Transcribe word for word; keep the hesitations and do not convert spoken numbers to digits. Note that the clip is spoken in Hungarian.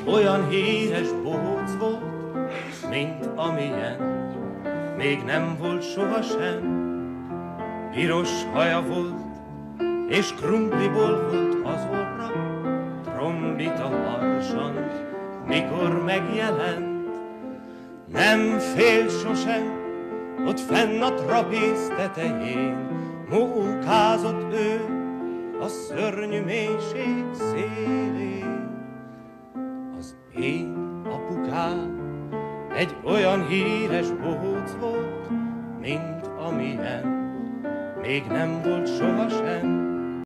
olyan híres bohóc volt, mint amilyen még nem volt sohasem. Piros haja volt, és krumpliból volt az orra, trombita harsant, mikor megjelent. Nem fél sosem, ott fenn a trapéz tetején, mókázott ő a szörnyű mélység szélén. Az én apukám egy olyan híres bohóc volt, mint amilyen még nem volt sohasem.